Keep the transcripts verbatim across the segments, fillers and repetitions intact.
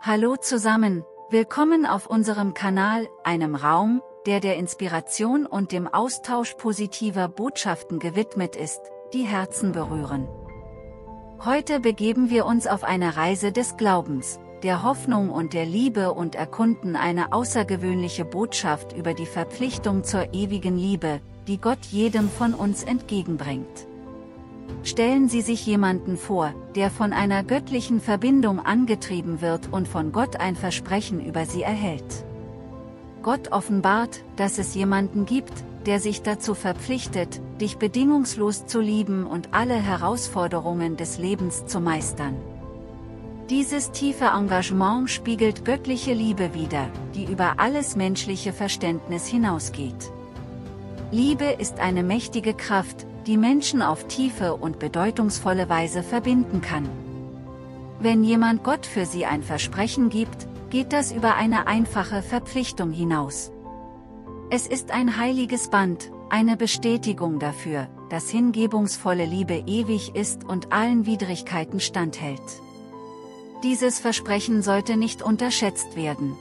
Hallo zusammen, willkommen auf unserem Kanal, einem Raum, der der Inspiration und dem Austausch positiver Botschaften gewidmet ist, die Herzen berühren. Heute begeben wir uns auf eine Reise des Glaubens, der Hoffnung und der Liebe und erkunden eine außergewöhnliche Botschaft über die Verpflichtung zur ewigen Liebe, die Gott jedem von uns entgegenbringt. Stellen Sie sich jemanden vor, der von einer göttlichen Verbindung angetrieben wird und von Gott ein Versprechen über sie erhält. Gott offenbart, dass es jemanden gibt, der sich dazu verpflichtet, dich bedingungslos zu lieben und alle Herausforderungen des Lebens zu meistern. Dieses tiefe Engagement spiegelt göttliche Liebe wider, die über alles menschliche Verständnis hinausgeht. Liebe ist eine mächtige Kraft, die Menschen auf tiefe und bedeutungsvolle Weise verbinden kann. Wenn jemand Gott für sie ein Versprechen gibt, geht das über eine einfache Verpflichtung hinaus. Es ist ein heiliges Band, eine Bestätigung dafür, dass hingebungsvolle Liebe ewig ist und allen Widrigkeiten standhält. Dieses Versprechen sollte nicht unterschätzt werden.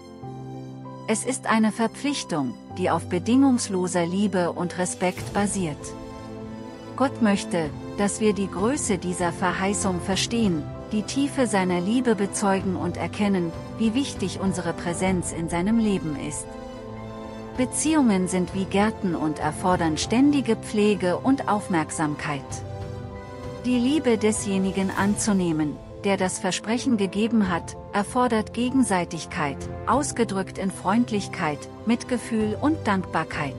Es ist eine Verpflichtung, die auf bedingungsloser Liebe und Respekt basiert. Gott möchte, dass wir die Größe dieser Verheißung verstehen, die Tiefe seiner Liebe bezeugen und erkennen, wie wichtig unsere Präsenz in seinem Leben ist. Beziehungen sind wie Gärten und erfordern ständige Pflege und Aufmerksamkeit. Die Liebe desjenigen anzunehmen, der das Versprechen gegeben hat, erfordert Gegenseitigkeit, ausgedrückt in Freundlichkeit, Mitgefühl und Dankbarkeit.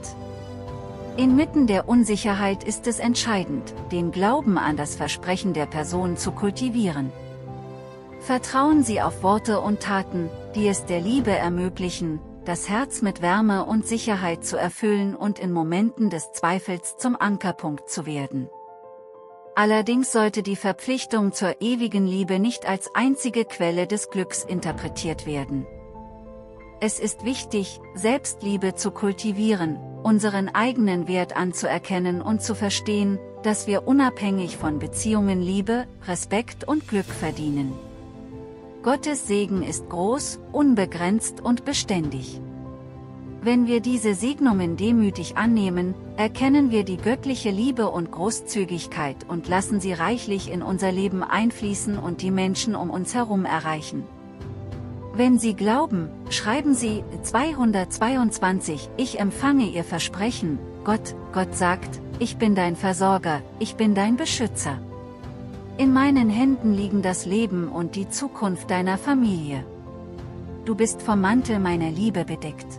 Inmitten der Unsicherheit ist es entscheidend, den Glauben an das Versprechen der Person zu kultivieren. Vertrauen Sie auf Worte und Taten, die es der Liebe ermöglichen, das Herz mit Wärme und Sicherheit zu erfüllen und in Momenten des Zweifels zum Ankerpunkt zu werden. Allerdings sollte die Verpflichtung zur ewigen Liebe nicht als einzige Quelle des Glücks interpretiert werden. Es ist wichtig, Selbstliebe zu kultivieren, unseren eigenen Wert anzuerkennen und zu verstehen, dass wir unabhängig von Beziehungen Liebe, Respekt und Glück verdienen. Gottes Segen ist groß, unbegrenzt und beständig. Wenn wir diese Segnungen demütig annehmen, erkennen wir die göttliche Liebe und Großzügigkeit und lassen sie reichlich in unser Leben einfließen und die Menschen um uns herum erreichen. Wenn Sie glauben, schreiben Sie zweihundertzweiundzwanzig, ich empfange Ihr Versprechen, Gott, Gott sagt, ich bin dein Versorger, ich bin dein Beschützer. In meinen Händen liegen das Leben und die Zukunft deiner Familie. Du bist vom Mantel meiner Liebe bedeckt.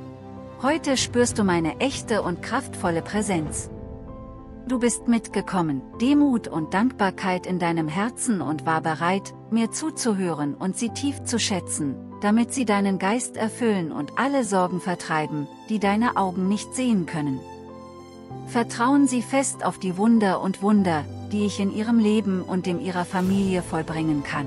Heute spürst du meine echte und kraftvolle Präsenz. Du bist mitgekommen, Demut und Dankbarkeit in deinem Herzen und war bereit, mir zuzuhören und sie tief zu schätzen, damit sie deinen Geist erfüllen und alle Sorgen vertreiben, die deine Augen nicht sehen können. Vertrauen Sie fest auf die Wunder und Wunder, die ich in Ihrem Leben und dem Ihrer Familie vollbringen kann.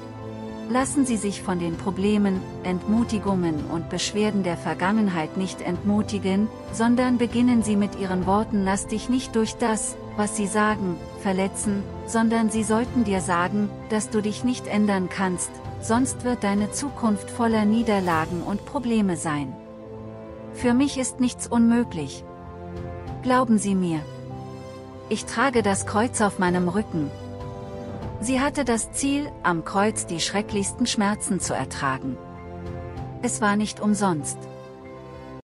Lassen Sie sich von den Problemen, Entmutigungen und Beschwerden der Vergangenheit nicht entmutigen, sondern beginnen Sie mit Ihren Worten: Lass dich nicht durch das, was sie sagen, verletzen, sondern sie sollten dir sagen, dass du dich nicht ändern kannst, sonst wird deine Zukunft voller Niederlagen und Probleme sein. Für mich ist nichts unmöglich. Glauben Sie mir. Ich trage das Kreuz auf meinem Rücken. Sie hatte das Ziel, am Kreuz die schrecklichsten Schmerzen zu ertragen. Es war nicht umsonst.